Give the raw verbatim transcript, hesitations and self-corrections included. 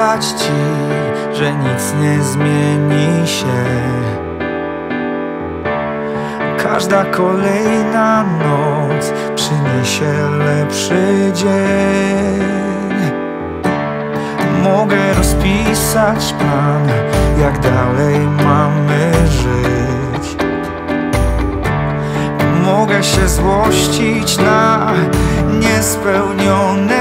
obiecać ci, że nic nie zmieni się. Każda kolejna noc przyniesie lepszy dzień. Mogę rozpisać plan, jak dalej mamy żyć. Mogę się złościć na niespełnione